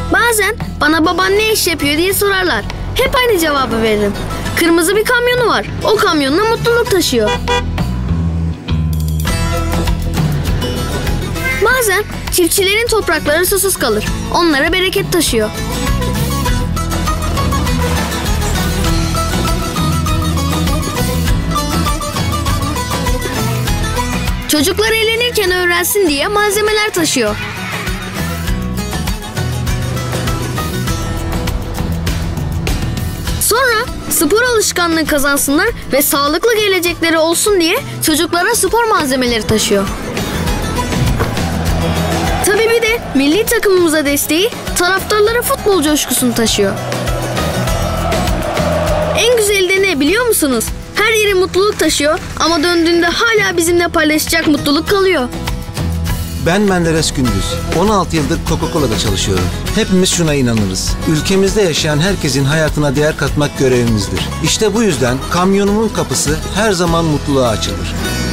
Bazen bana baban ne iş yapıyor diye sorarlar. Hep aynı cevabı veririm. Kırmızı bir kamyonu var. O kamyonla mutluluk taşıyor. Bazen çiftçilerin toprakları susuz kalır. Onlara bereket taşıyor. Çocuklar eğlenirken öğrensin diye malzemeler taşıyor. Sonra spor alışkanlığı kazansınlar ve sağlıklı gelecekleri olsun diye çocuklara spor malzemeleri taşıyor. Tabii bir de milli takımımıza desteği taraftarlara futbol coşkusunu taşıyor. En güzeli de ne biliyor musunuz? Her yere mutluluk taşıyor ama döndüğünde hala bizimle paylaşacak mutluluk kalıyor. Ben Menderes Gündüz. 16 yıldır Coca-Cola'da çalışıyorum. Hepimiz şuna inanırız. Ülkemizde yaşayan herkesin hayatına değer katmak görevimizdir. İşte bu yüzden kamyonumun kapısı her zaman mutluluğa açılır.